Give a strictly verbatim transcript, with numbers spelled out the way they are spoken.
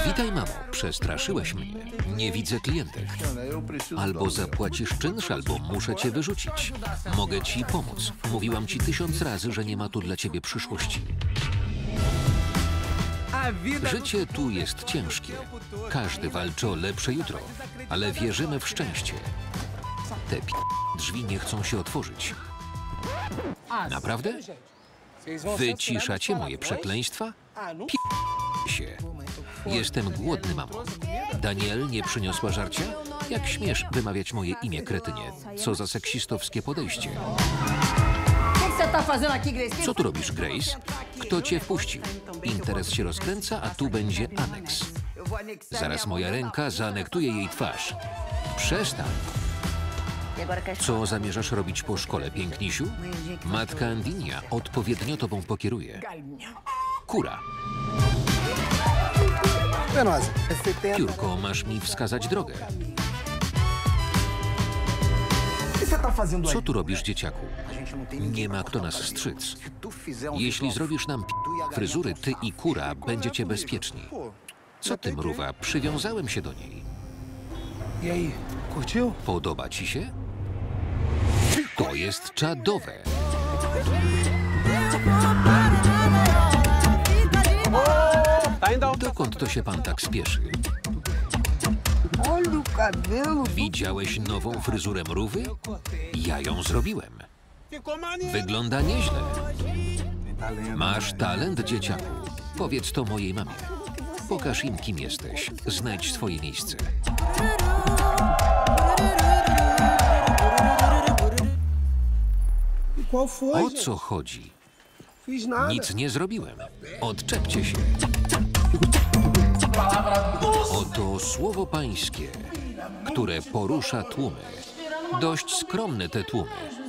Witaj, mamo. Przestraszyłeś mnie. Nie widzę klientek. Albo zapłacisz czynsz, albo muszę cię wyrzucić. Mogę ci pomóc. Mówiłam ci tysiąc razy, że nie ma tu dla ciebie przyszłości. Życie tu jest ciężkie. Każdy walczy o lepsze jutro, ale wierzymy w szczęście. Te p... drzwi nie chcą się otworzyć. Naprawdę? Wyciszacie moje przekleństwa? P... się. Jestem głodny, mamo. Daniel nie przyniosła żarcia? Jak śmiesz wymawiać moje imię, kretynie? Co za seksistowskie podejście. Co tu robisz, Grace? Kto cię wpuścił? Interes się rozkręca, a tu będzie aneks. Zaraz moja ręka zaanektuje jej twarz. Przestań. Co zamierzasz robić po szkole, pięknisiu? Matka Andinia odpowiednio tobą pokieruje. Kura. Piórko, masz mi wskazać drogę. Co tu robisz, dzieciaku? Nie ma kto nas strzyc. Jeśli zrobisz nam p... fryzury, ty i kura będziecie bezpieczni. Co ty, mruwa? Przywiązałem się do niej. Podoba ci się? To jest czadowe. Dokąd to się pan tak spieszy? Widziałeś nową fryzurę mrówy? Ja ją zrobiłem. Wygląda nieźle. Masz talent, dzieciaku. Powiedz to mojej mamie. Pokaż im, kim jesteś. Znajdź swoje miejsce. O co chodzi? Nic nie zrobiłem. Odczepcie się. Oto słowo pańskie, które porusza tłumy. Dość skromne te tłumy.